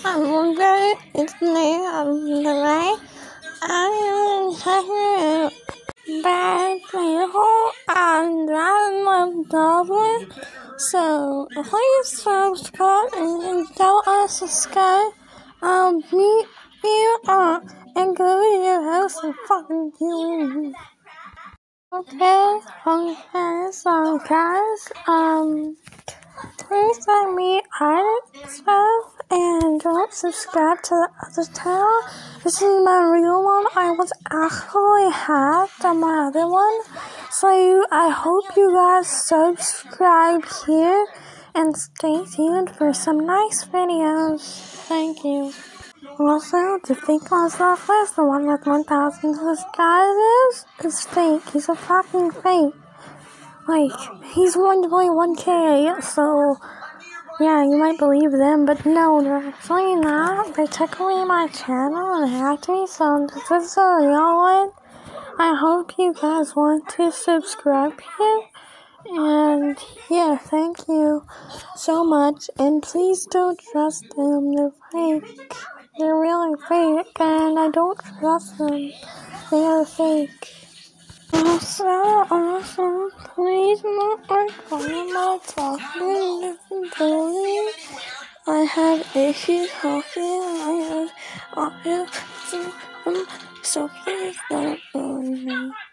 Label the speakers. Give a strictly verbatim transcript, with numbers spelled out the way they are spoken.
Speaker 1: I'm very, it's me, I'm Lorraine. I'm taking bad people and I love Dublin. So please subscribe and tell us subscribe. I'll meet you up and go to your house and fucking kill you. Okay, okay, so guys, um, please let me art stuff and don't subscribe to the other channel. This is my real one. I was actually hacked on my other one. So you, I hope you guys subscribe here and stay tuned for some nice videos. Thank you. Also, the fake myself is the one with one thousand subscribers is fake. He's a fucking fake. Like, he's one point one K, so yeah, you might believe them, but no, they're actually not. They took away my channel and hacked me, so this is a real one. I hope you guys want to subscribe here. And yeah, thank you so much. And please don't trust them. They're fake. They're really fake, and I don't trust them. They are fake. Also, also, please not record my talking disability. I have issues talking. I have autism, so please don't bully me.